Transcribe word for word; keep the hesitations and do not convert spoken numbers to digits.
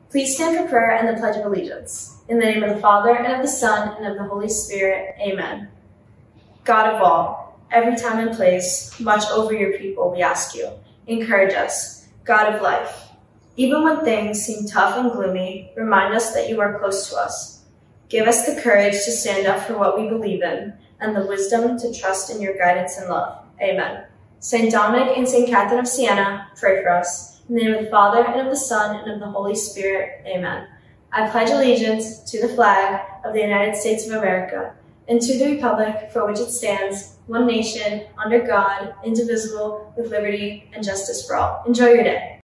Please stand for prayer and the Pledge of Allegiance. In the name of the Father, and of the Son, and of the Holy Spirit. Amen. God of all, every time and place, watch over your people, we ask you. Encourage us, God of life. Even when things seem tough and gloomy, remind us that you are close to us. Give us the courage to stand up for what we believe in, and the wisdom to trust in your guidance and love. Amen. Saint Dominic and Saint Catherine of Siena, pray for us. In the name of the Father, and of the Son, and of the Holy Spirit. Amen. I pledge allegiance to the flag of the United States of America, and to the republic for which it stands, one nation, under God, indivisible, with liberty and justice for all. Enjoy your day.